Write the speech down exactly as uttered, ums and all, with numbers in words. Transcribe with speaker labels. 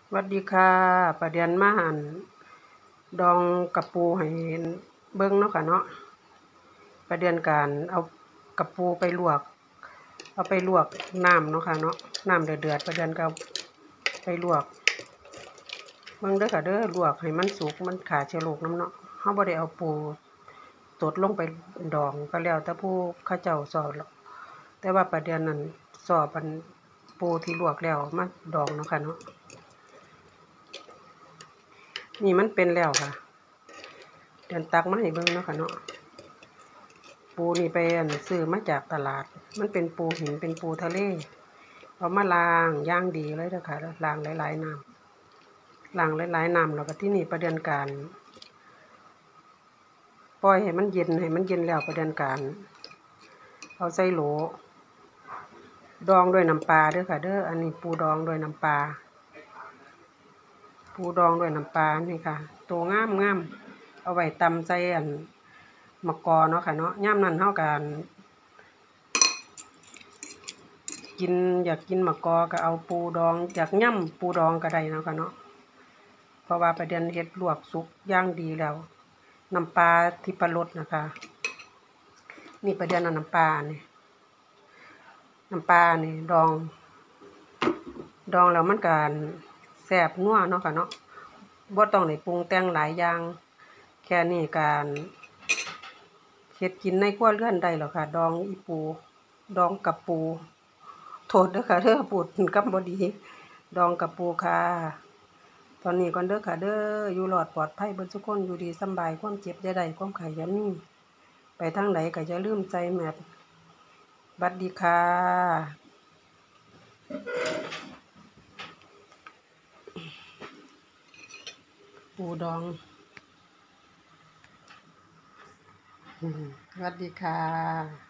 Speaker 1: สวัสดีค่ะประเดี๋ยวมาหั่นดองกระปูให้เบิ่งเนาะค่ะเนาะประเดี๋ยวการเอากระปูไปลวกเอาไปลวกน้ำเนาะค่ะเนาะน้ำเดือดๆประเดี๋ยวก็ไปลวกเบิ่งเด้อค่ะเด้อลวกให้มันสุกมันขาดเชื้อโรคน้ำเนาะเฮาบ่ได้เอาปูสดลงไปดองก็แล้วแต่ผู้เขาเจ้าสอนแต่ว่าประเดี๋ยวนั้นสอบอันปูที่ลวกแล้วมาดองเนาะค่ะเนาะนี่มันเป็นแล้วค่ะเดินตักมาให้เบิ่งเนาะค่ะเนาะปูนี่ไปอันซื้อมาจากตลาดมันเป็นปูหินเป็นปูทะเลเอามาล้างย่างดีเลยเด้อค่ะล้างหลายๆน้ำล้างหลายๆน้ำแล้วก็ที่นี่ประเด็นการปล่อยให้มันเย็นให้มันเย็นแล้วประเด็นการเอาใส่โหลดองด้วยน้ำปลาเด้อค่ะเด้ออันนี้ปูดองด้วยน้ำปลาปูดองด้วยน้ำปลานี่ค่ะตัวงามงามเอาไว้ตำใส่อันมะกอเนาะค่ะเนาะย่ำนั้นเท่ากันกินอยากกินมะกอก็เอาปูดองอยากย่ำปูดองก็ได้เนาะค่ะเนาะเพราะว่าประเด็นเฮ็ดลวกสุกย่างดีแล้วน้ำปลาที่ปลารสนะคะนี่ประเด็นเอาน้ำปลาเนี่ยน้ำปลาเนี่ยดองดองแล้วมันการแซ่บนัวเนาะค่ะเนาะบ่ต้องได้ปรุงแต่งหลายอย่างแค่นี้การเฮ็ดกินในครัวเรือนได้แล้วค่ะดองอีปูดองกับปูโทษเด้อค่ะเด้อพูดกำบ่ดีดองกับปูค่ะตอนนี้ก่อนเด้อค่ะเด้ออยู่รอดปลอดภัยเบิดทุกคนอยู่ดีสำบายความเจ็บอย่าได้ความไข้อย่ามีไปทางใดก็อย่าลืมใส่แมสบัดดีค่ะปูดองสวัสดีค่ะ